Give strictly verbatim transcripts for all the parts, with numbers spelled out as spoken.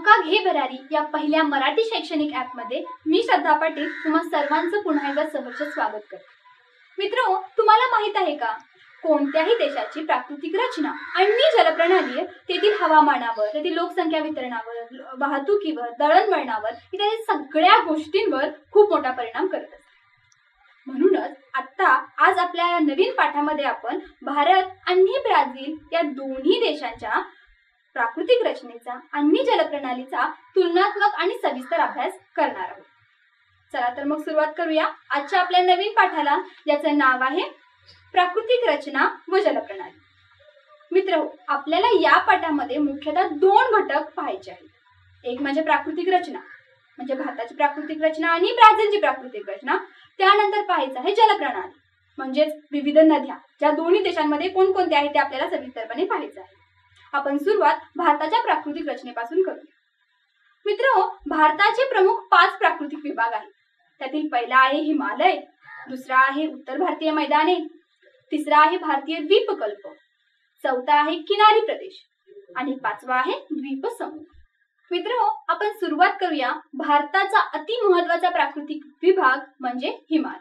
नौका घे भरारी या पहिल्या मराठी शैक्षणिक ॲपमध्ये मी श्रद्धा पाटील तुम्हा सर्वांचं पुन्हा एकदा सहर्ष स्वागत करते. मित्रांनो, तुम्हाला माहित आहे का, कोणत्याही देशाची प्राकृतिक रचना आणि जलप्रणाली तेथील हवामानावर, तेथील लोकसंख्या वितरणावर, वाहतुकीवर, दळणवळणावर इत्यादी सगळ्या गोष्टींवर खूप मोठा परिणाम करत असते. म्हणूनच आता आज आपल्या नवीन पाठामध्ये आपण भारत आणि ब्राझील या दोन्ही देशांच्या प्राकृतिक रचनेचा आणि जलप्रणालीचा तुलनात्मक आणि सविस्तर अभ्यास करणार आहोत. चला तर मग सुरुवात करूया आजच्या आपल्या नवीन पाठाला, ज्याचं नाव आहे प्राकृतिक रचना व जलप्रणाली. मित्रहो, आपल्याला या पाठामध्ये मुख्यतः दोन घटक पाहायचे आहेत. एक म्हणजे प्राकृतिक रचना, म्हणजे भारताची प्राकृतिक रचना आणि ब्राझीलची प्राकृतिक रचना. त्यानंतर पाहायचं आहे जलप्रणाली, म्हणजेच विविध नद्या, ज्या दोन्ही देशांमध्ये कोणकोणत्या आहेत ते आपल्याला सविस्तरपणे पाहायचं आहे. आपण सुरुवात भारताच्या प्राकृतिक रचनेपासून करूया. मित्रहो, भारताचे प्रमुख पाच प्राकृतिक विभाग आहेत. त्यातील पहिला आहे हिमालय, दुसरा आहे उत्तर भारतीय मैदाने, तिसरा आहे भारतीय द्वीपकल्प, चौथा आहे किनारी प्रदेश आणि पाचवा आहे द्वीपसमूह. मित्रहो, आपण सुरुवात करूया भारताचा अति महत्वाचा प्राकृतिक विभाग म्हणजे हिमालय.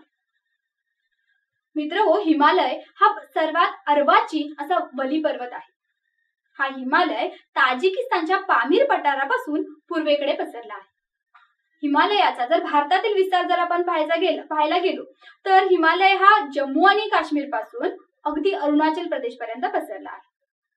मित्रहो, हिमालय हा सर्वात अर्वाचीन असा वली पर्वत आहे. हा हिमालय ताजिकिस्तानच्या पामीर पठारापासून पूर्वेकडे पसरला आहे. हिमालयाचा जर भारतातील विस्तार जर आपण पाहायचा गेला पाहायला गेलो तर हिमालय हा जम्मू आणि काश्मीर पासून अगदी अरुणाचल प्रदेश पर्यंत पसरला आहे.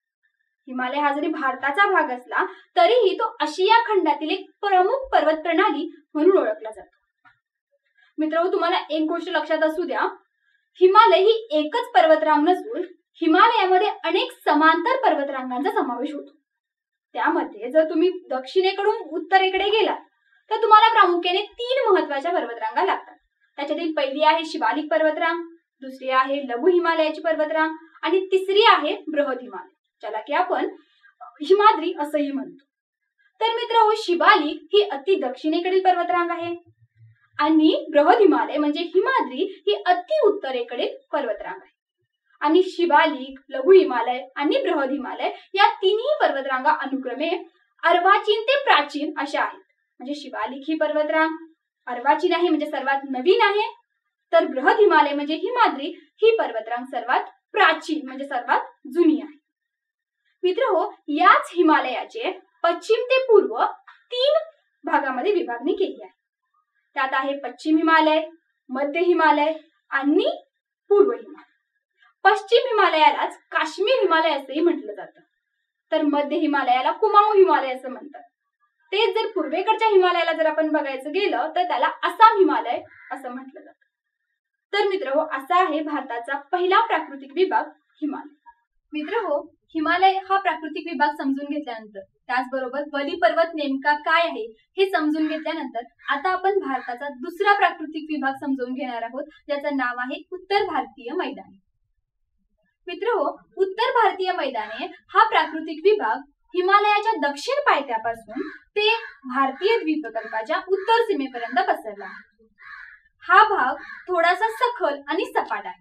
हिमालय हा जरी भारताचा भाग असला तरीही तो आशिया खंडातील एक प्रमुख पर्वत प्रणाली म्हणून ओळखला जातो. मित्रांनो, तुम्हाला एक गोष्ट लक्षात असू द्या, हिमालय ही एकच पर्वतरांग नसून हिमालयामध्ये अनेक समांतर पर्वतरांगांचा समावेश होतो. त्यामध्ये जर तुम्ही दक्षिणेकडून उत्तरेकडे गेलात तर तुम्हाला प्रामुख्याने तीन महत्वाच्या पर्वतरांगा लागतात. त्याच्यातील पहिली आहे शिवालिक पर्वतरांग, दुसरी आहे लघु हिमालयाची पर्वतरांग आणि तिसरी आहे बृहद हिमालय, ज्याला की आपण हिमाद्री असंही म्हणतो. तर मित्रांनो, शिवालिक ही अति दक्षिणेकडील पर्वतरांग आहे आणि बृहद हिमालय म्हणजे हिमाद्री ही अति उत्तरेकडील पर्वतरांग आहे. आणि शिवालिक, लघु हिमालय आणि बृहद हिमालय या तिन्ही पर्वतरांगा अनुक्रमे अर्वाचीन ते प्राचीन अशा आहेत. म्हणजे शिवालिक ही पर्वतरांग अर्वाचीन आहे, म्हणजे सर्वात नवीन आहे, तर बृहद हिमालय म्हणजे हिमाद्री ही पर्वतरांग सर्वात प्राचीन म्हणजे सर्वात जुनी आहे. मित्रहो, याच हिमालयाचे पश्चिम ते पूर्व तीन भागामध्ये विभागणी केली आहे. त्यात आहे पश्चिम हिमालय, मध्य हिमालय आणि पूर्व हिमालय. पश्चिम हिमालयालाच काश्मीर हिमालय असंही म्हटलं जातं, तर मध्य हिमालयाला कुमाऊ हिमालय असं म्हणतात. तेच जर पूर्वेकडच्या हिमालयाला जर आपण बघायचं गेलं तर त्याला आसाम हिमालय असं म्हटलं जातं. तर मित्रहो, असा आहे भारताचा पहिला प्राकृतिक विभाग हिमालय. मित्रहो, हिमालय हा प्राकृतिक विभाग समजून घेतल्यानंतर, त्याचबरोबर वली पर्वत नेमका काय आहे हे समजून घेतल्यानंतर आता आपण भारताचा दुसरा प्राकृतिक विभाग समजून घेणार आहोत, ज्याचं नाव आहे उत्तर भारतीय मैदाने. मित्रहो, उत्तर भारतीय मैदाने हा प्राकृतिक विभाग हिमालयाच्या दक्षिण पायथ्यापासून ते भारतीय द्वीपकल्पाच्या उत्तर सीमेपर्यंत पसरला आहे. हा भाग थोडासा सखल आणि सपाट आहे.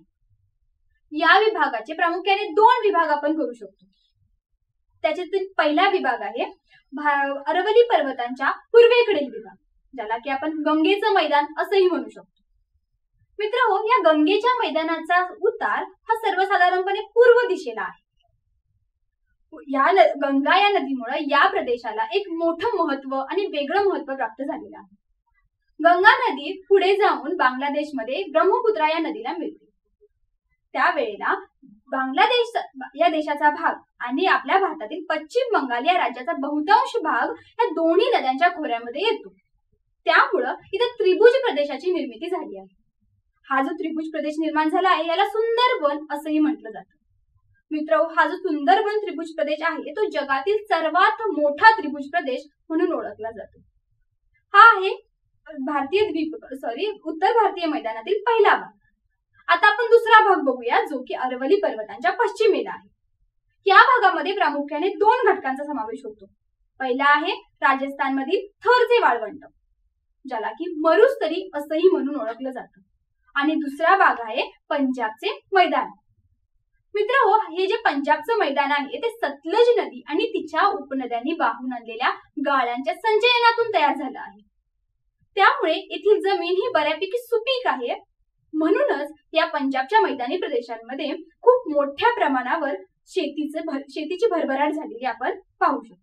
या विभागाचे प्रामुख्याने दोन विभाग आपण करू शकतो. त्याच्यातील पहिला विभाग आहे अरवली पर्वतांच्या पूर्वेकडील विभाग, ज्याला की आपण गंगेचं मैदान असंही म्हणू शकतो. मित्रहो, या गंगेच्या मैदानाचा उतार हा सर्वसाधारणपणे पूर्व दिशेला आहे. या गंगा या नदीमुळे या प्रदेशाला एक मोठं महत्व आणि वेगळं महत्व प्राप्त झालेलं आहे. गंगा नदी पुढे जाऊन बांगलादेशमध्ये ब्रह्मपुत्रा या नदीला मिळते. त्यावेळेला बांगलादेश या देशाचा भाग आणि आपल्या भारतातील पश्चिम बंगाल या राज्याचा बहुतांश भाग या दोन्ही नद्यांच्या खोऱ्यामध्ये येतो. त्यामुळं इथे त्रिभुज प्रदेशाची निर्मिती झाली आहे. हा जो त्रिभुज प्रदेश निर्माण झाला आहे याला सुंदरवन असंही म्हटलं जातं. मित्र, हा जो सुंदरवन त्रिभुज प्रदेश आहे तो जगातील सर्वात मोठा त्रिभुज प्रदेश म्हणून ओळखला जातो. हा आहे भारतीय द्वीप सॉरी उत्तर भारतीय मैदानातील पहिला भाग. आता आपण दुसरा भाग बघूया, जो की अरवली पर्वतांच्या पश्चिमेला आहे. या भागामध्ये प्रामुख्याने दोन घटकांचा समावेश होतो. पहिला आहे राजस्थानमधील थरचे वाळवंट, ज्याला की मरुस्तरी असंही म्हणून ओळखलं जातं, आणि दुसरा भाग आहे पंजाबचे मैदान. मित्रहो, हे जे पंजाबचं मैदान आहे ते सतलज नदी आणि तिच्या उपनद्यांनी वाहून आणलेल्या गाळांच्या संचयनातून तयार झालं आहे. त्यामुळे येथील जमीन ही बऱ्यापैकी सुपीक आहे. म्हणूनच या पंजाबच्या मैदानी प्रदेशांमध्ये खूप मोठ्या प्रमाणावर शेतीचे भर शेतीची भरभराट झालेली आपण पाहू शकतो.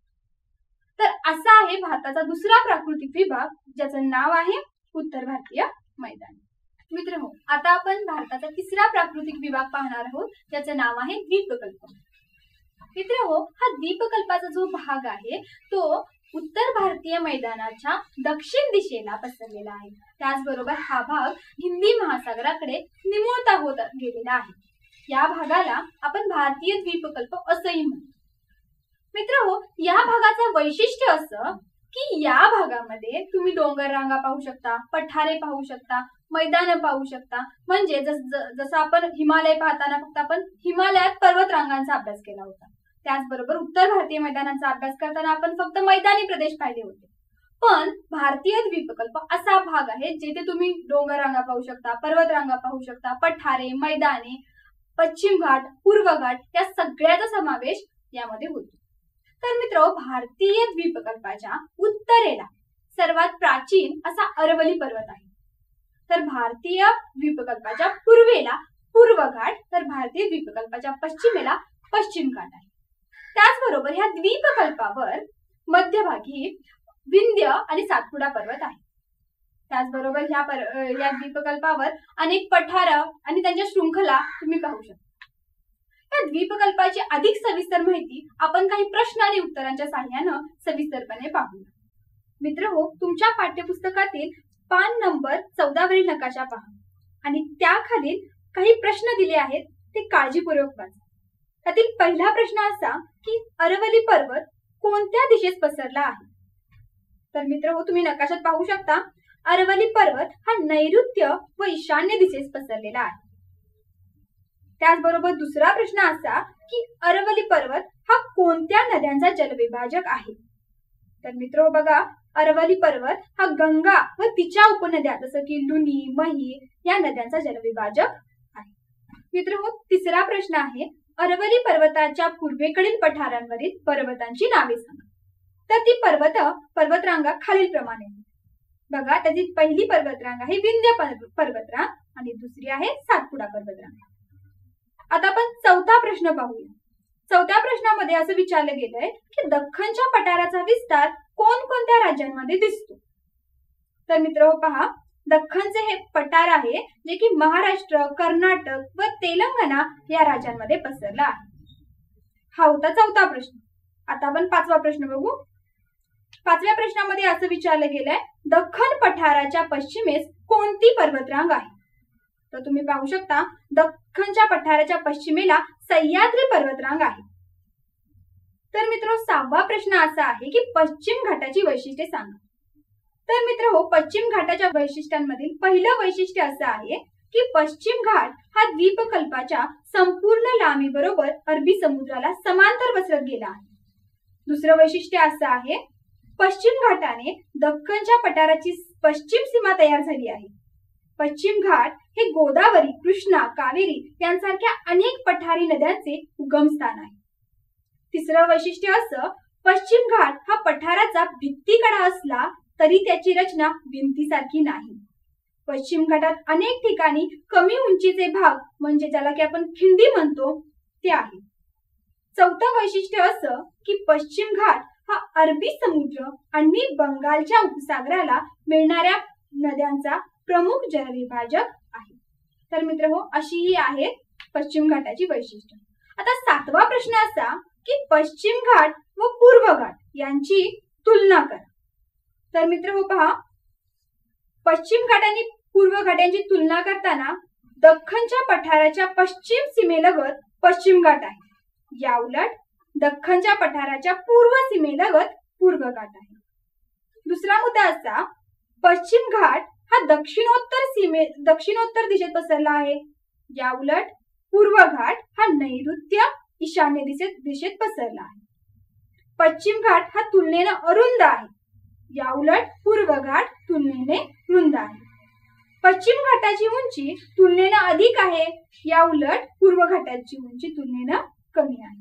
तर असा आहे भारताचा दुसरा प्राकृतिक विभाग, ज्याचं नाव आहे उत्तर भारतीय मैदान. मित्रहो, आता आपण भारताचा तिसरा प्राकृतिक विभाग पाहणार आहोत, ज्याचं नाव आहे द्वीपकल्प. मित्रहो, हा द्वीपकल्पाचा जो भाग आहे तो उत्तर भारतीय मैदानाच्या दक्षिण दिशेला पसरलेला आहे. त्याचबरोबर हा भाग हिंदी महासागराकडे निमुळता होत गेलेला आहे. या भागाला आपण भारतीय द्वीपकल्प असंही म्हणतो. मित्रहो, या भागाचं वैशिष्ट्य असं की या भागामध्ये तुम्ही डोंगर रांगा पाहू शकता, पठारे पाहू शकता, मैदान पाहू शकता. म्हणजे जसं आपण हिमालय पाहताना फक्त आपण हिमालयात पर्वत रांगांचा अभ्यास केला होता, त्याचबरोबर उत्तर भारतीय मैदानांचा अभ्यास करताना आपण फक्त मैदानी प्रदेश पाहिले होते. पण भारतीय द्वीपकल्प असा भाग आहे जिथे तुम्ही डोंगर रांगा पाहू शकता, पर्वत रांगा पाहू शकता, पठारे, मैदाने, पश्चिम घाट, पूर्व घाट या सगळ्याचा समावेश यामध्ये होतो. तर मित्र, भारतीय द्वीपकल्पाच्या उत्तरेला सर्वात प्राचीन असा अरवली पर्वत आहे. तर भारतीय द्वीपकल्पाच्या पूर्वेला पूर्व घाट, तर भारतीय द्वीपकल्पाच्या पश्चिमेला पश्चिम घाट आहे. त्याचबरोबर ह्या द्वीपकल्पावर मध्यभागी विंध्य आणि सातपुडा पर्वत आहे. त्याचबरोबर ह्या या द्वीपकल्पावर अनेक पठार आणि त्यांच्या शृंखला तुम्ही पाहू शकता. या द्वीपकल्पाची अधिक सविस्तर माहिती आपण काही प्रश्न आणि उत्तरांच्या सहाय्याने सविस्तरपणे पाहूया. मित्रहो, तुमच्या पाठ्यपुस्तकातील पान नंबर चौदा वरील नकाशा पहा आणि त्याखालील काही प्रश्न दिले आहेत ते काळजीपूर्वक वाचा. त्यातील पहिला प्रश्न असा की अरवली पर्वत कोणत्या दिशेस पसरला आहे? तर मित्रहो, तुम्ही नकाशात पाहू शकता अरवली पर्वत हा नैऋत्य व ईशान्य दिशेस पसरलेला आहे. त्याचबरोबर दुसरा प्रश्न असा की अरवली पर्वत हा कोणत्या नद्यांचा जलविभाजक आहे? तर मित्र बघा, अरवली पर्वत हा गंगा व तिच्या उपनद्या जसं की लुनी, मही या नद्यांचा जलविभाजक आहे. मित्र हो, तिसरा प्रश्न आहे अरवली पर्वताच्या पूर्वेकडील पठारांवरील पर्वतांची नावे सांगा. तर ती पर्वत पर्वतरांगा खालील प्रमाणे बघा. त्याची पहिली पर्वतरांग आहे विंध्य पर्वतरांग आणि दुसरी आहे सातपुडा पर्वतरांग. आता आपण चौथा प्रश्न पाहूया. चौथ्या प्रश्नामध्ये असं विचारलं गेलंय की दख्खनच्या पठाराचा विस्तार कोणकोणत्या राज्यांमध्ये दिसतो? तर मित्रहो पहा, दख्खनचे हे पठार आहे जे की महाराष्ट्र, कर्नाटक व तेलंगणा या राज्यांमध्ये पसरला आहे. हा होता चौथा प्रश्न. आता आपण पाचवा प्रश्न बघू. पाचव्या प्रश्नामध्ये असं विचारलं गेलंय दख्खन पठाराच्या पश्चिमेस कोणती पर्वतरांग आहे? तर तुम्ही पाहू शकता दख्खनच्या पठाराच्या पश्चिमेला सह्याद्री पर्वतरांग आहे. तर मित्र, सहावा प्रश्न असा आहे की पश्चिम घाटाची वैशिष्ट्ये सांगा. तर मित्र हो, पश्चिम घाटाच्या वैशिष्ट्यांमधील पहिलं वैशिष्ट्य असं आहे की पश्चिम घाट हा द्वीपकल्पाच्या संपूर्ण लांबी बरोबर अरबी समुद्राला समांतर पसरत गेला आहे. दुसरं वैशिष्ट्य असं आहे पश्चिम घाटाने दख्खनच्या पठाराची पश्चिम सीमा तयार झाली आहे. पश्चिम घाट हे गोदावरी, कृष्णा, कावेरी यांसारख्या अनेक पठारी नद्यांचे उगमस्थान आहे. तिसरं वैशिष्ट्य असं पश्चिम घाट हा पठाराचा भित्तीकडा असला तरी त्याची रचना भिंतीसारखी नाही. पश्चिम घाटात अनेक ठिकाणी कमी उंचीचे भाग म्हणजे ज्याला की आपण खिंडी म्हणतो ते आहे. चौथं वैशिष्ट्य असं की पश्चिम घाट हा अरबी समुद्र आणि बंगालच्या उपसागराला मिळणाऱ्या नद्यांचा प्रमुख जलविभाजक आहे. तर मित्र हो, अशी ही आहे पश्चिम घाटाची वैशिष्ट्य. आता सातवा प्रश्न असा की पश्चिम घाट व पूर्व घाट यांची तुलना करा. तर मित्र हो पहा, पश्चिम घाट आणि पूर्व घाट यांची तुलना करताना दख्खनच्या पठाराच्या पश्चिम सीमेलगत पश्चिम घाट आहे. या उलट दख्खनच्या पठाराच्या पूर्व सीमेलगत पूर्व घाट आहे. दुसरा मुद्दा असा पश्चिम घाट हा दक्षिणोत्तर सीमे दक्षिणोत्तर दिशेत पसरला आहे. या उलट पूर्व घाट हा नैऋत्य ईशान्य दिशेत दिशेत पसरला आहे. पश्चिम घाट हा तुलनेने अरुंद आहे. या उलट पूर्व घाट तुलनेने रुंद आहे. पश्चिम घाटाची उंची तुलनेनं अधिक आहे, या उलट पूर्व घाटाची उंची तुलनेनं कमी आहे.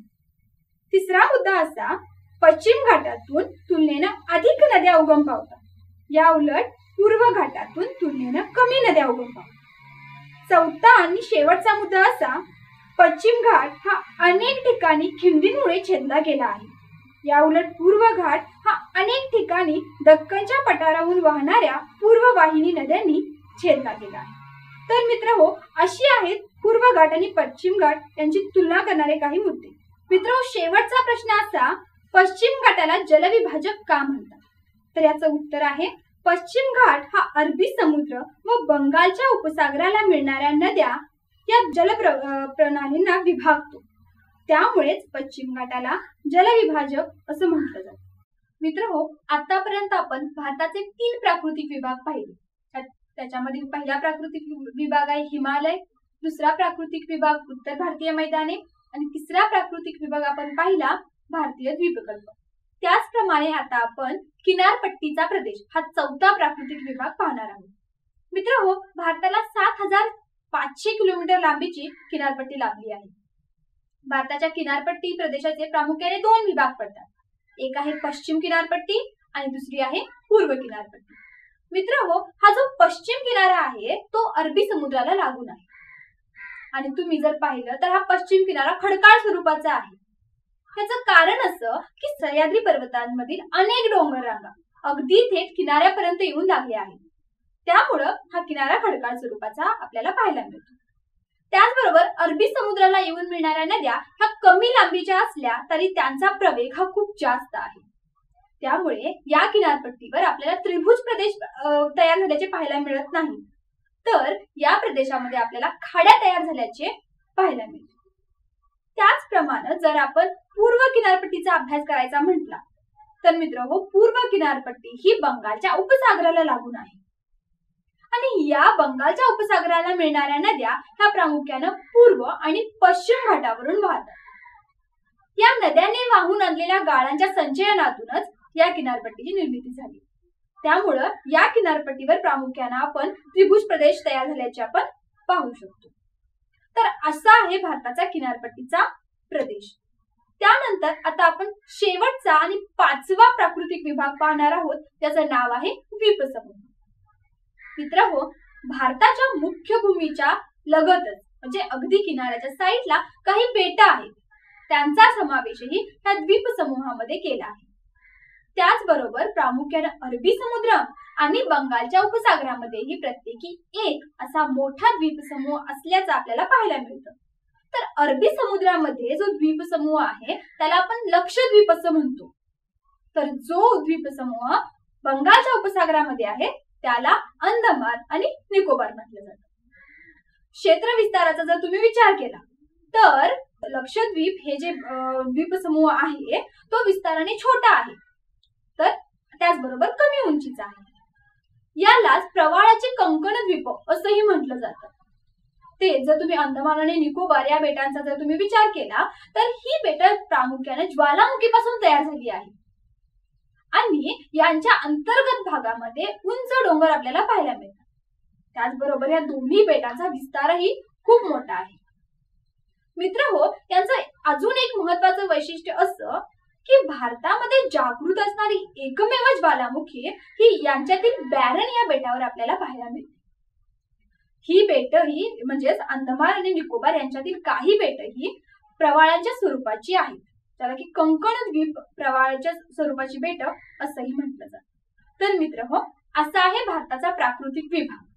तिसरा मुद्दा असा, पश्चिम घाटातून तुलनेनं अधिक नद्या उगम पावतात, या उलट पूर्व घाटातून तुलनेनं कमी नद्या उगम पावतात. चौथा आणि शेवटचा मुद्दा असा, पश्चिम घाट हा अनेक ठिकाणी खिंडींमुळे छेदला गेला आहे, या उलट पूर्व घाट हा अनेक ठिकाणी दक्कनच्या पठाराहून वाहणाऱ्या पूर्ववाहिनी नद्यांनी छेदला गेला आहे. तर मित्रहो, अशी आहेत पूर्व घाट आणि पश्चिम घाट यांची तुलना करणारे काही मुद्दे. मित्रहो, शेवटचा प्रश्न असा, पश्चिम घाटाला जलविभाजक का म्हणतात? तर याचं उत्तर आहे, पश्चिम घाट हा अरबी समुद्र व बंगालच्या उपसागराला मिळणाऱ्या नद्या या जल प्रणालींना विभागतो, त्यामुळेच पश्चिम घाटाला जलविभाजक असं म्हटलं जातं. मित्रहो, आतापर्यंत आपण भारताचे तीन प्राकृतिक विभाग पाहिले. त्याच्यामध्ये पहिला प्राकृतिक विभाग आहे हिमालय, दुसरा प्राकृतिक विभाग उत्तर भारतीय मैदाने आणि तिसरा प्राकृतिक विभाग आपण पाहिला भारतीय द्वीपकल्प. त्याचप्रमाणे आता आपण किनारपट्टीचा प्रदेश हा चौथा प्राकृतिक विभाग पाहणार आहोत. मित्रहो, भारताला सात हजार पाचशे किलोमीटर लांबीची किनारपट्टी लाभली आहे. भारताच्या किनारपट्टी प्रदेशाचे प्रामुख्याने दोन विभाग पडतात, एक आहे पश्चिम किनारपट्टी आणि दुसरी आहे पूर्व किनारपट्टी. मित्रहो, हा जो पश्चिम किनारा आहे तो अरबी समुद्राला लागून आहे आणि तुम्ही जर पाहिलं तर हा पश्चिम किनारा खडकाळ स्वरूपाचा आहे. त्याचं कारण असं की सह्याद्री पर्वतांमधील अनेक डोंगर रांगा अगदी थेट किनाऱ्यापर्यंत येऊन लागले आहेत, त्यामुळं हा किनारा खडकाळ स्वरूपाचा आपल्याला पाहायला मिळतो. त्याचबरोबर अरबी समुद्राला येऊन मिळणाऱ्या नद्या ह्या कमी लांबीच्या असल्या तरी त्यांचा प्रवेग हा खूप जास्त आहे, त्यामुळे या किनारपट्टीवर आपल्याला त्रिभुज प्रदेश तयार झाल्याचे पाहायला मिळत नाही, तर या प्रदेशामध्ये आपल्याला खाड्या तयार झाल्याचे पाहायला मिळते. त्याचप्रमाणे जर आपण पूर्व किनारपट्टीचा अभ्यास करायचा म्हटला तर मित्रहो, पूर्व किनारपट्टी ही बंगालच्या उपसागराला लागून आहे आणि या बंगालच्या उपसागराला मिळणाऱ्या नद्या ह्या प्रामुख्याने पूर्व आणि पश्चिम घाटावरून वाहतात. या नद्याने वाहून आणलेल्या गाळांच्या संचयनातूनच या किनारपट्टीची निर्मिती झाली, त्यामुळं या किनारपट्टीवर प्रामुख्याने आपण त्रिभुज प्रदेश तयार झाल्याचे आपण पाहू शकतो. तर असा आहे भारताचा किनारपट्टीचा प्रदेश. त्यानंतर आता आपण शेवटचा आणि पाचवा प्राकृतिक विभाग पाहणार आहोत, त्याचं नाव आहे द्वीपसमूह. मित्रहो, भारताच्या मुख्य भूमीच्या लगतच म्हणजे अगदी किनाऱ्याच्या साईडला काही बेटं आहेत, त्यांचा समावेशही या द्वीपसमूहामध्ये केला आहे. त्याचबरोबर प्रामुख्याने अरबी समुद्र आणि बंगालच्या उपसागरामध्येही प्रत्येकी एक असा मोठा द्वीपसमूह असल्याचं आपल्याला पाहायला मिळतं. तर अरबी समुद्रामध्ये जो द्वीपसमूह आहे त्याला आपण लक्षद्वीप असं म्हणतो, तर जो द्वीपसमूह बंगालच्या उपसागरामध्ये आहे त्याला अंदमान आणि निकोबार म्हटलं जातं. क्षेत्र विस्ताराचा जर तुम्ही विचार केला तर लक्षद्वीप हे जे द्वीपसमूह आहे तो विस्ताराने छोटा आहे, तर त्याचबरोबर कमी उंचीचा आहे. यालाच प्रवाळाचे कंकण द्वीप असंही म्हटलं जातं. ते जर तुम्ही अंदमान आणि निकोबार या बेटांचा जर तुम्ही विचार केला तर ही बेटं प्रामुख्याने ज्वालामुखीपासून तयार झाली आहे आणि यांच्या अंतर्गत भागामध्ये उंच डोंगर आपल्याला पाहायला मिळतात. त्याचबरोबर या दोन्ही बेटांचा विस्तारही खूप मोठा आहे. मित्रहो, यांचं अजून एक महत्वाचं वैशिष्ट्य असं की भारतामध्ये जागृत असणारी एकमेव ज्वालामुखी ही यांच्यातील बॅरन या बेटावर आपल्याला पाहायला मिळते. ही बेट ही म्हणजेच अंदमान आणि निकोबार यांच्यातील काही बेट ही प्रवाळांच्या स्वरूपाची आहेत, त्याला की कंकण द्वीप प्रवाळाच्या स्वरूपाची बेट असंही म्हटलं जातं. तर मित्रहो, असा आहे भारताचा प्राकृतिक विभाग.